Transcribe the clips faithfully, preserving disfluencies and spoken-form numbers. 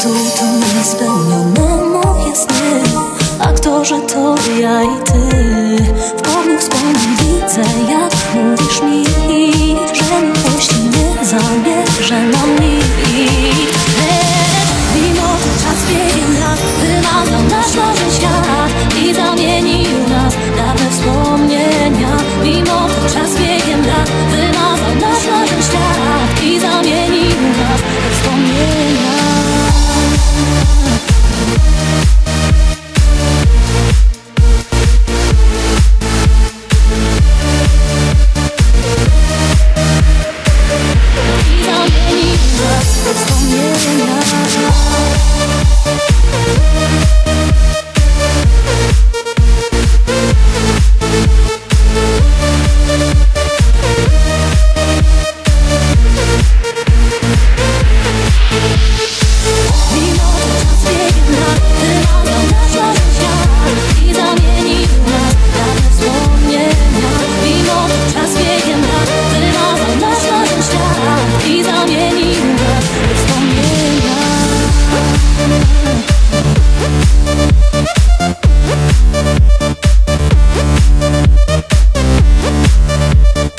tu, tu mi spełnione moje sny. Aktorze to ja i ty. W polu wspomnień widzę, jak mówisz mi, że miłości nie zamierzę nam nikt. Mimo że czas biegiem lat wymazał nasz nowy świat i zamienił nas dawne wspomnienia. Mimo że czas biegiem lat wymazał nasz nowy świat i zamienił nas we wspomnienia.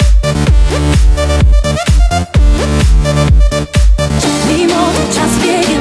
Czas biegiem